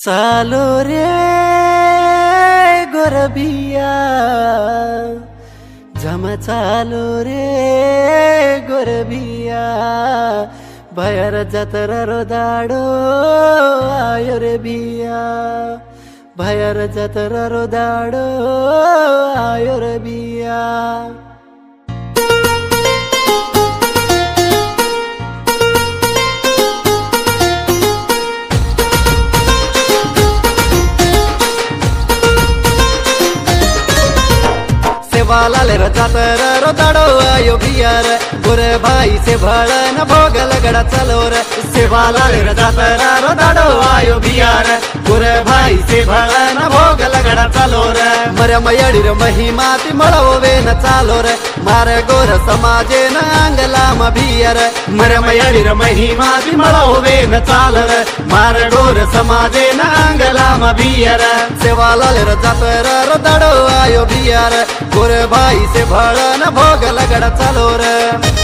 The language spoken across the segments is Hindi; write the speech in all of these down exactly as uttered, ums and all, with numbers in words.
चालो रे गोरबिया झम चालो रे गोरबिया भयर जतर रो दाडो आयो रे बिया भयर जतर रो दाडो आयो रे बिया। लाले जातर रो दाडो आयो बियार गोरे भाई से भड़न भोगल गड़ा चलो रे सेवा लाले जातर रो दाडो आयो बियार गोरे भाई से भड़न भोगल गड़ा चलो रे मरे मयड़ी रे महिमा ती मळवे न चालो रे मारे गोर समाजे न अंगला म बियार मरे मयड़ी रे महिमा ती मळवे न चाल रे मारे गोर समाजे न अंगला म बियार सेवा लाले जातर रो दाडो आयो बियार गोरे भाई से भड़न भोगल गड़ा चलो रे।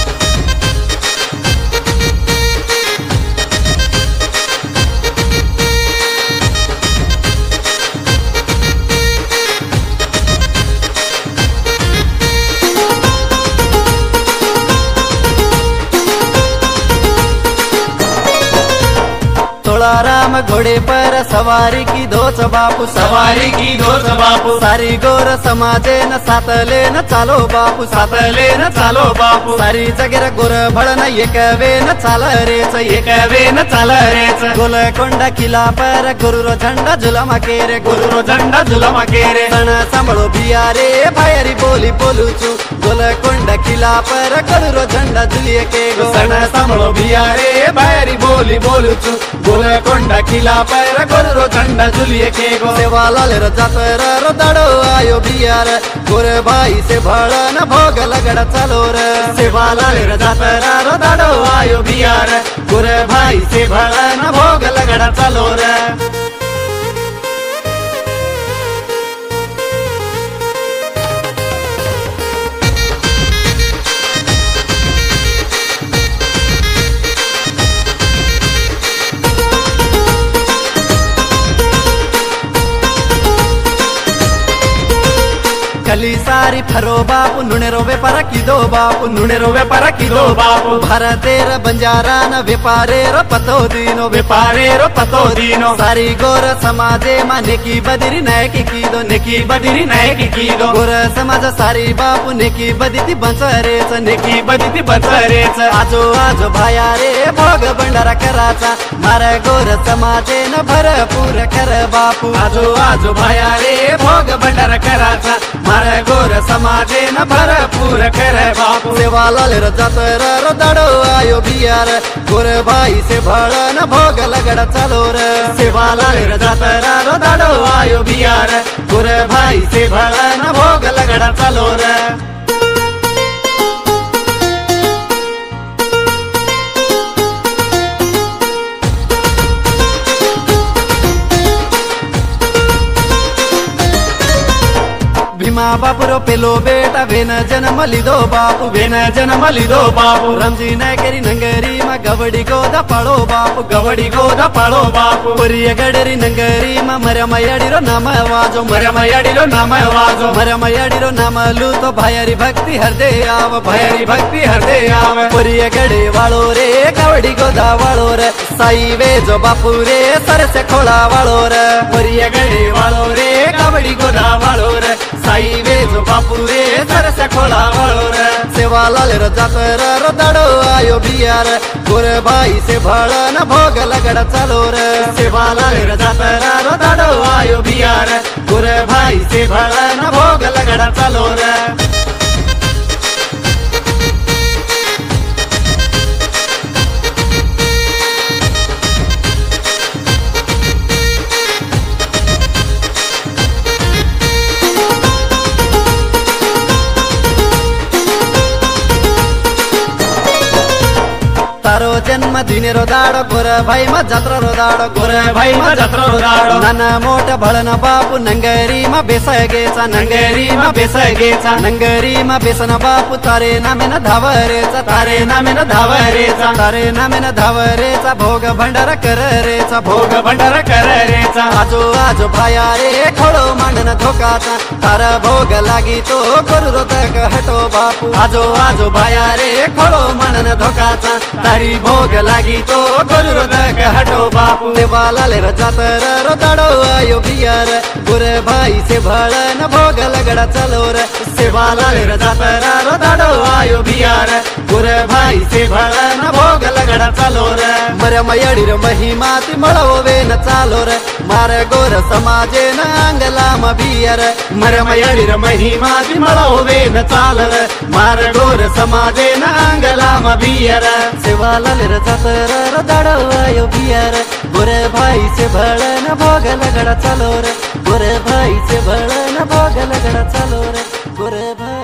राम घोड़े पर सवारी की दोच बापू सवारी की दोच बापू सारी गोर समाजे न सातले न चालो बापू सातले न चालो बापू सारी जगेर गोर भळन एकवे न चाल रेच एकवे न चाल रेच गोलकोंडा किला पर गुरुरो झंडा झुलमा केरे गुरुरो झंडा झुलमा केरे सण सांभळो बियारे बाहेरी बोली बोलूचू गोलकोंडा किला पर गुरुरो झंडा झुलिए के गो सण सांभळो बियारे बाहेरी बोली बोलूचू गोलकोंडा किला पर गुरुरो झंडा झुलिए के गो सेवा लाले जातर रो दाडो आयो बियार गोरे भाई से भड़न भोगल गड़ा चलो रे सेवा लाले जातर रो दाडो आयो बियार गोरे भाई से भड़न भोगल गड़ा चलो रे। कली सारी फरो बापू नुणे रो व्यापार की दो बापू नुणे रो व्यापार की दो बापू भारतेर बंजारा न व्यापारे रो पतो दीनो व्यापारे रो पतो दीनो सारी गोर समाजे मा नेकी बदिरी नायकी की दो नेकी बदिरी नायकी की दो गोर समाज सारी बापू नेकी बदिती बंचरेच नेकी बदिती बंचरेच आजो आजो भाया रे भोग भंडारा कराचा मारे गोर समाजे न भरपूर कर बापू आजो आजो भाया रे भोग भंडारा कराचा मारे गोर समाजे न भरपूर करे बापू सेवा लाले जातर रो दाडो आयो बियार गोरे भाई से भड़न भोगल गड़ा चलो रे सेवा लाले जातर रो दाडो आयो बियार गोरे भाई से भड़न भोगल गड़ा चलो रे। भीमा बापू रो पेलो बेटा वेन जन्म लिदो बापू वेन जन्म लिदो बापू रमजी नायकरी नंगरी मा गवड़ी गोदा पाळो बापू गवड़ी गोदा पाळो बापू पुरिय गडरी नंगरी मा मर्या मयाडी रो नाम वाजो मर्या मयाडी रो नाम वाजो मर्या मयाडी रो नाम लू तो भायरी भक्ति हृदय आव भायरी भक्ति हृदय आव पुरिय गडे वाळो रे गवड़ी गोदा वाळो रे साई वेजो बापू रे सरसे खोळा वाळो रे पुरिय गडे वाळो रे गवड़ी गोदा वाळो रे साई वेजो बापू रे सरसे खोळा वाळो रे सेवा लाले जातर रो दाडो आयो बियार गोरे भाई से भड़न भोगल गड़ा चलो रे सेवा लाले जातर रो दाडो आयो बियार गोरे भाई से भड़न भोगल गड़ा चलो रे। तारो जन्म दिने रो दाडो गोरे भाई मा जात्रा रो दाडो गोरे भाई मा जात्रा रो दाडो नाना मोठ भळन बापू नंगरी मा बेसाय गेचा नंगरी मा बेसाय गेचा नंगरी मा बेसन बापू तारे नामे न धावरेचा तारे नामे न धावरेचा तारे नामे न धावरेचा भोग भंडारा कर रेचा भोग भंडारा कर रेचा धोकाचा आजो आजो भाया रे खोडो मांडन धोकाचा तारा भोग लागी तो करू रोदक हटो बापू आजो आजो भाया रे खोडो मांडन धोकाचा तारी भोग लागी तो करू रोदक हटो बापू देवाला ले जातर रो दाडो आयो बियार गुरे भाई से भळन भोग लगड़ा चलो रे सेवाला ले जातरा रो दाडो आयो बियार गुरे भाई से भळन भोग लगड़ा चलो रे मरे मयडी रे महिमा ती मळववे न चालो रे मारे गोर समाजे न अंगलाम बियर मर मयडी र महिमा विमळ होवे न चाल रे मार गोर समाजे न अंगलाम बियर सेवाला ले जातर रो दाडो आयो बियार गुरे भाई से भळन भोग लगड़ा चलो रे गुरे भाई से भळन भोग लगड़ा चलो रे गुरे भाई